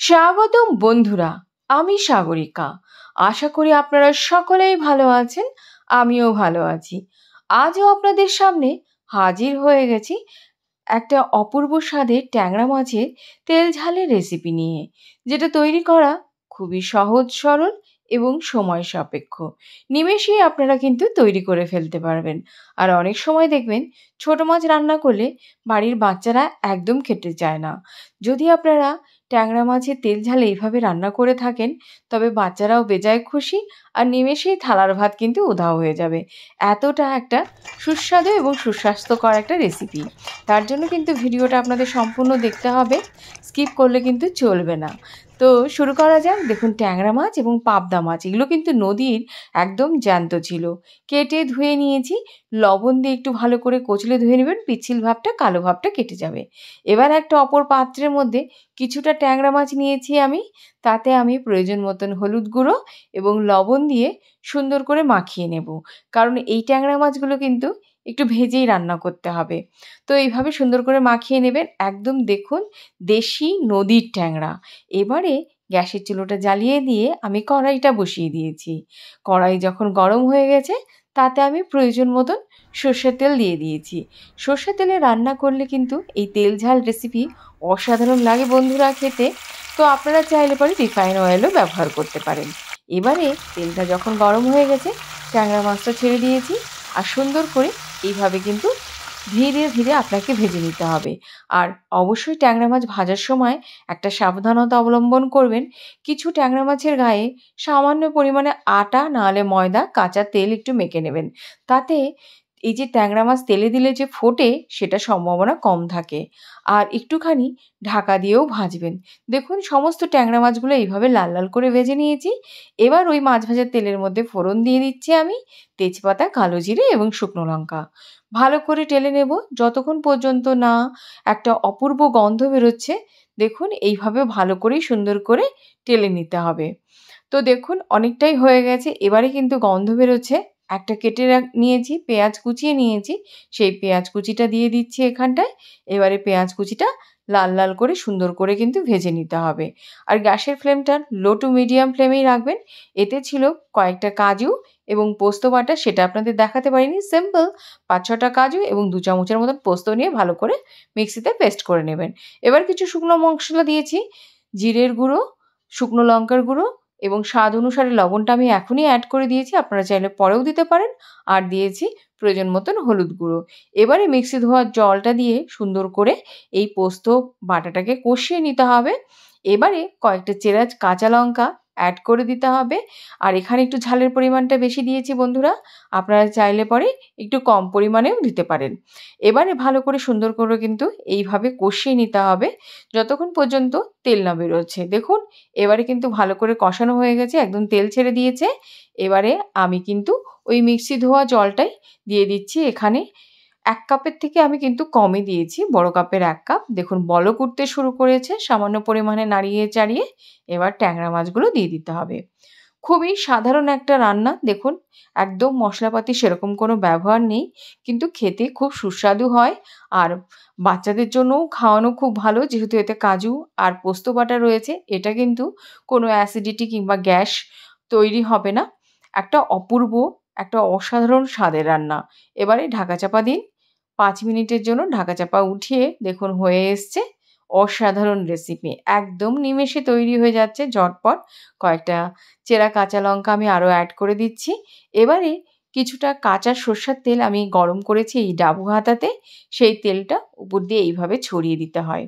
স্বাগতম বন্ধুরা, আমি সাগরিকা। আশা করি আপনারা সকলেই ভালো আছেন, আমিও ভালো আছি। আজও আপনাদের সামনে হাজির হয়ে গেছি একটা অপূর্ব স্বাদের ট্যাংরা মাছের তেল ঝালের রেসিপি নিয়ে, যেটা তৈরি করা খুবই সহজ সরল এবং সময় সাপেক্ষ। নিমেষেই আপনারা কিন্তু তৈরি করে ফেলতে পারবেন। আর অনেক সময় দেখবেন ছোট মাছ রান্না করলে বাড়ির বাচ্চারা একদম খেতে চায় না। যদি আপনারা ট্যাংরা মাছের তেল ঝাল এইভাবে রান্না করে থাকেন, তবে বাচ্চারাও বেজায় খুশি, আর নিমেষেই থালার ভাত কিন্তু উধাও হয়ে যাবে। এতটা একটা সুস্বাদু এবং সুস্বাস্থ্যকর একটা রেসিপি। তার জন্য কিন্তু ভিডিওটা আপনাদের সম্পূর্ণ দেখতে হবে, স্কিপ করলে কিন্তু চলবে না। তো শুরু করা যাক। দেখুন, ট্যাংরা মাছ এবং পাবদা মাছ এগুলো কিন্তু নদীর একদম জ্যান্ত ছিল। কেটে ধুয়ে নিয়েছি, লবণ দিয়ে একটু ভালো করে কচলে ধুয়ে নেবেন, পিচ্ছিল ভাবটা কালো ভাবটা কেটে যাবে। এবার একটা অপর পাত্রের মধ্যে কিছুটা ট্যাংরা মাছ নিয়েছি আমি, তাতে আমি প্রয়োজন মতন হলুদ গুঁড়ো এবং লবণ দিয়ে সুন্দর করে মাখিয়ে নেব, কারণ এই ট্যাংরা মাছগুলো কিন্তু একটু ভেজেই রান্না করতে হবে। তো এইভাবে সুন্দর করে মাখিয়ে নেবেন। একদম দেখুন, দেশি নদীর ট্যাংরা। এবারে গ্যাসের চুলোটা জ্বালিয়ে দিয়ে আমি কড়াইটা বসিয়ে দিয়েছি। কড়াই যখন গরম হয়ে গেছে, তাতে আমি প্রয়োজন মতন সর্ষের তেল দিয়ে দিয়েছি। সর্ষের তেলে রান্না করলে কিন্তু এই তেল ঝাল রেসিপি অসাধারণ লাগে বন্ধুরা খেতে। তো আপনারা চাইলে পরে রিফাইন অয়েলও ব্যবহার করতে পারেন। এবারে তেলটা যখন গরম হয়ে গেছে, ট্যাংরা মাছটা ছেড়ে দিয়েছি, আর সুন্দর করে এইভাবে কিন্তু ধীরে ধীরে আপনাকে ভেজে নিতে হবে। আর অবশ্যই ট্যাংরা মাছ ভাজার সময় একটা সাবধানতা অবলম্বন করবেন। কিছু ট্যাংরা মাছের গায়ে সামান্য পরিমাণে আটা নাহলে ময়দা, কাঁচা তেল একটু মেখে নেবেন। তাতে এই যে ট্যাংরা মাছ তেলে দিলে যে ফোটে, সেটা সম্ভাবনা কম থাকে। আর একটুখানি ঢাকা দিয়েও ভাজবেন। দেখুন, সমস্ত ট্যাংরা মাছগুলো এইভাবে লাল লাল করে ভেজে নিয়েছি। এবার ওই মাছ ভাজার তেলের মধ্যে ফোড়ন দিয়ে দিচ্ছি আমি তেজপাতা, কালো জিরে এবং শুকনো লঙ্কা। ভালো করে টেলে নেব যতক্ষণ পর্যন্ত না একটা অপূর্ব গন্ধ বেরোচ্ছে। দেখুন, এইভাবে ভালো করেই সুন্দর করে টেলে নিতে হবে। তো দেখুন, অনেকটাই হয়ে গেছে। এবারে কিন্তু গন্ধ বেরোচ্ছে। একটা কেটে নিয়েছি, পেঁয়াজ কুচিয়ে নিয়েছি, সেই পেঁয়াজ কুচিটা দিয়ে দিচ্ছি এখানটায়। এবারে পেঁয়াজ কুচিটা লাল লাল করে সুন্দর করে কিন্তু ভেজে নিতে হবে। আর গ্যাসের ফ্লেমটা লো টু মিডিয়াম ফ্লেমেই রাখবেন। এতে ছিল কয়েকটা কাজু এবং পোস্ত বাটা, সেটা আপনাদের দেখাতে পারিনি। সিম্পল 5-6টা কাজু এবং 2 চামচের মতন পোস্ত নিয়ে ভালো করে মিক্সিতে পেস্ট করে নেবেন। এবার কিছু শুকনো মশলা দিয়েছি, জিরের গুঁড়ো, শুকনো লঙ্কার গুঁড়ো এবং স্বাদ অনুসারে লবণটা আমি এখনই অ্যাড করে দিয়েছি, আপনারা চাইলে পরেও দিতে পারেন। আর দিয়েছি প্রয়োজন মতন হলুদ গুঁড়ো। এবারে মিক্সি ধোয়ার জলটা দিয়ে সুন্দর করে এই পোস্ত বাটাটাকে কষিয়ে নিতে হবে। এবারে কয়েকটা চেরা কাঁচা লঙ্কা অ্যাড করে দিতে হবে। আর এখানে একটু ঝালের পরিমাণটা বেশি দিয়েছি বন্ধুরা, আপনারা চাইলে পরে একটু কম পরিমাণেও দিতে পারেন। এবারে ভালো করে সুন্দর করে কিন্তু এইভাবে কষিয়ে নিতে হবে যতক্ষণ পর্যন্ত তেল না বেরোচ্ছে। দেখুন, এবারে কিন্তু ভালো করে কষানো হয়ে গেছে, একদম তেল ছেড়ে দিয়েছে। এবারে আমি কিন্তু ওই মিক্সি ধোয়া জলটাই দিয়ে দিচ্ছি এখানে। 1 কাপের থেকে আমি কিন্তু কমই দিয়েছি, বড় কাপের 1 কাপ। দেখুন, বলক উঠতে শুরু করেছে, সামান্য পরিমাণে নাড়িয়ে চাড়িয়ে এবার ট্যাংরা মাছগুলো দিয়ে দিতে হবে। খুবই সাধারণ একটা রান্না। দেখুন, একদম মশলাপাতি সেরকম কোনো ব্যবহার নেই, কিন্তু খেতে খুব সুস্বাদু হয়। আর বাচ্চাদের জন্যও খাওয়ানো খুব ভালো, যেহেতু এতে কাজু আর পোস্ত বাটা রয়েছে। এটা কিন্তু কোনো অ্যাসিডিটি কিংবা গ্যাস তৈরি হবে না। একটা অপূর্ব, একটা অসাধারণ স্বাদের রান্না। এবারে ঢাকা চাপা দিন। 5 মিনিটের জন্য ঢাকা চাপা উঠিয়ে দেখুন হয়ে এসছে। অসাধারণ রেসিপি, একদম নিমেষে তৈরি হয়ে যাচ্ছে ঝটপট। কয়েকটা চেরা কাঁচা লঙ্কা আমি আরও অ্যাড করে দিচ্ছি। এবারে কিছুটা কাঁচা সর্ষের তেল আমি গরম করেছি এই ডাবু হাতাতে, সেই তেলটা উপর দিয়ে এইভাবে ছড়িয়ে দিতে হয়।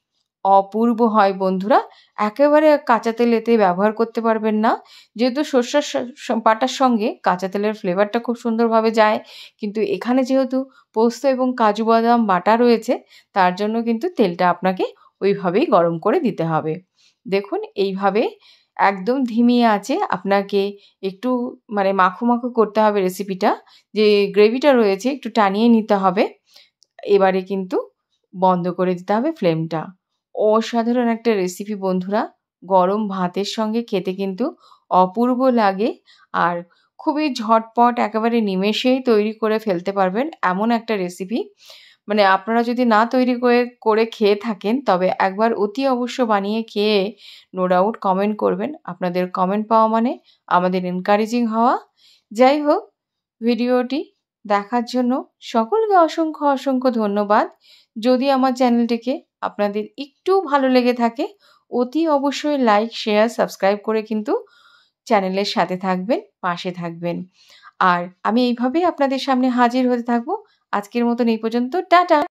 অপূর্ব হয় বন্ধুরা। একেবারে কাঁচা তেল এতে ব্যবহার করতে পারবেন না, যেহেতু সর্ষের বাটার সঙ্গে কাঁচা তেলের ফ্লেভারটা খুব সুন্দরভাবে যায়। কিন্তু এখানে যেহেতু পোস্ত এবং কাজু বাদাম বাটা রয়েছে, তার জন্য কিন্তু তেলটা আপনাকে ওইভাবেই গরম করে দিতে হবে। দেখুন, এইভাবে একদম ধিমি আঁচে আপনাকে একটু মানে মাখো মাখো করতে হবে রেসিপিটা। যে গ্রেভিটা রয়েছে একটু টানিয়ে নিতে হবে। এবারে কিন্তু বন্ধ করে দিতে হবে ফ্লেমটা। অসাধারণ একটা রেসিপি বন্ধুরা। গরম ভাতের সঙ্গে খেতে কিন্তু অপূর্ব লাগে। আর খুবই ঝটপট, একেবারে নিমেষেই তৈরি করে ফেলতে পারবেন এমন একটা রেসিপি। মানে আপনারা যদি না তৈরি করে খেয়ে থাকেন তবে একবার অতি অবশ্য বানিয়ে খেয়ে নো ডাউট কমেন্ট করবেন। আপনাদের কমেন্ট পাওয়া মানে আমাদের এনকারেজিং হওয়া। যাই হোক, ভিডিওটি দেখার জন্য সকলকে অসংখ্য অসংখ্য ধন্যবাদ। যদি আমার চ্যানেলটিকে আপনাদের একটু ভালো লেগে থাকে অতি অবশ্যই লাইক, শেয়ার, সাবস্ক্রাইব করে কিন্তু চ্যানেলের সাথে থাকবেন, পাশে থাকবেন। আর আমি এইভাবেই আপনাদের সামনে হাজির হতে থাকবো। আজকের মতন এই পর্যন্ত। টাটা।